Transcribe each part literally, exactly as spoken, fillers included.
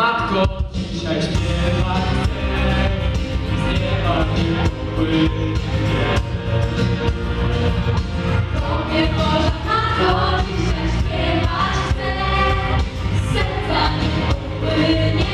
matko, dzisiaj śpiewać chcę, z nieba mi popłynie. Tobie Boża matko, dzisiaj śpiewać chcę, z serca mi popłynie.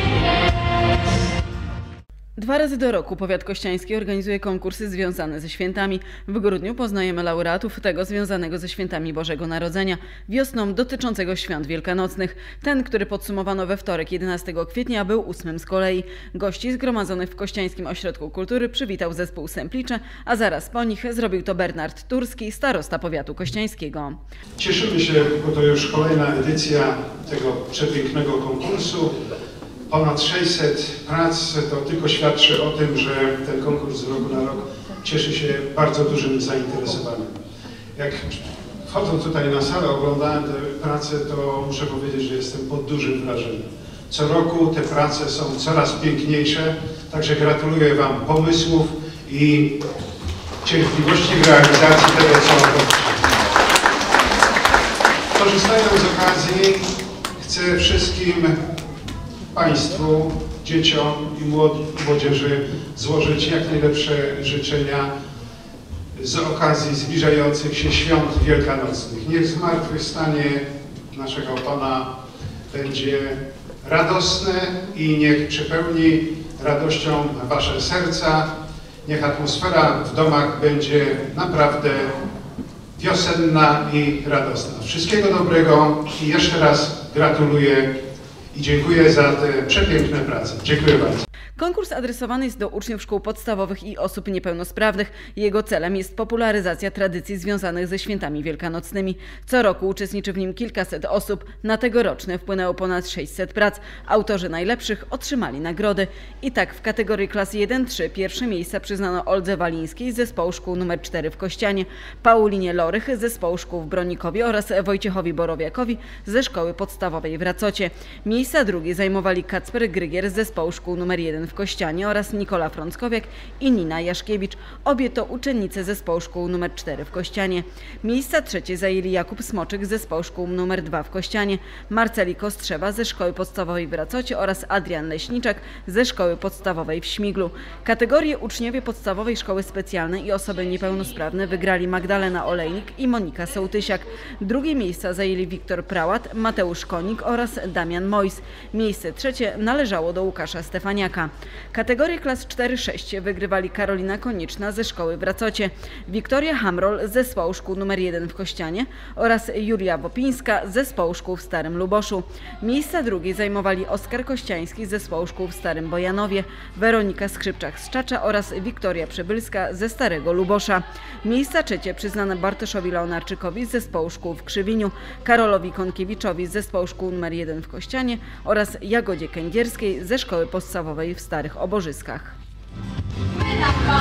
Dwa razy do roku powiat kościański organizuje konkursy związane ze świętami. W grudniu poznajemy laureatów tego związanego ze świętami Bożego Narodzenia. Wiosną dotyczącego świąt wielkanocnych. Ten, który podsumowano we wtorek jedenastego kwietnia, był ósmym z kolei. Gości zgromadzonych w Kościańskim Ośrodku Kultury przywitał zespół Semplicze, a zaraz po nich zrobił to Bernard Turski, starosta powiatu kościańskiego. Cieszymy się, bo to już kolejna edycja tego przepięknego konkursu. Ponad sześćset prac, to tylko świadczy o tym, że ten konkurs z roku na rok cieszy się bardzo dużym zainteresowaniem. Jak wchodząc tutaj na salę, oglądałem te prace, to muszę powiedzieć, że jestem pod dużym wrażeniem. Co roku te prace są coraz piękniejsze, także gratuluję Wam pomysłów i cierpliwości w realizacji tego, co robicie. Korzystając z okazji, chcę wszystkim Państwu, dzieciom i młodzieży złożyć jak najlepsze życzenia z okazji zbliżających się świąt wielkanocnych. Niech zmartwychwstanie naszego Pana będzie radosne i niech przepełni radością Wasze serca. Niech atmosfera w domach będzie naprawdę wiosenna i radosna. Wszystkiego dobrego i jeszcze raz gratuluję i dziękuję za te przepiękne prace. Dziękuję bardzo. Konkurs adresowany jest do uczniów szkół podstawowych i osób niepełnosprawnych. Jego celem jest popularyzacja tradycji związanych ze świętami wielkanocnymi. Co roku uczestniczy w nim kilkaset osób. Na tegoroczne wpłynęło ponad sześćset prac. Autorzy najlepszych otrzymali nagrody. I tak w kategorii klas jeden trzy pierwsze miejsca przyznano Oldze Walińskiej z zespołu szkół numer cztery w Kościanie, Paulinie Lorych z zespołu szkół w Bronikowie oraz Wojciechowi Borowiakowi ze szkoły podstawowej w Racocie. Miejsca drugie zajmowali Kacper Grygier z zespołu szkół numer jeden w Kościanie oraz Nikola Frąckowiak i Nina Jaszkiewicz. Obie to uczennice zespołu szkół numer cztery w Kościanie. Miejsca trzecie zajęli Jakub Smoczyk z zespołu szkół numer dwa w Kościanie, Marceli Kostrzewa ze szkoły podstawowej w Racocie oraz Adrian Leśniczak ze szkoły podstawowej w Śmiglu. Kategorie uczniowie podstawowej szkoły specjalnej i osoby niepełnosprawne wygrali Magdalena Olejnik i Monika Sołtysiak. Drugie miejsca zajęli Wiktor Prałat, Mateusz Konik oraz Damian Mojs. Miejsce trzecie należało do Łukasza Stefaniaka. Kategorię klas cztery sześć wygrywali Karolina Konieczna ze szkoły w Racocie, Wiktoria Hamrol z zespołu szkół numer jeden w Kościanie oraz Julia Wopińska z zespołu szkół w Starym Luboszu. Miejsca drugie zajmowali Oskar Kościański z zespołu szkół w Starym Bojanowie, Weronika Skrzypczak z Czacza oraz Wiktoria Przybylska ze Starego Lubosza. Miejsca trzecie przyznane Bartoszowi Leonarczykowi z zespołu szkół w Krzywiniu, Karolowi Konkiewiczowi z zespołu szkół numer jeden w Kościanie oraz Jagodzie Kędzierskiej ze szkoły podstawowej w Starych Oborzyskach. My na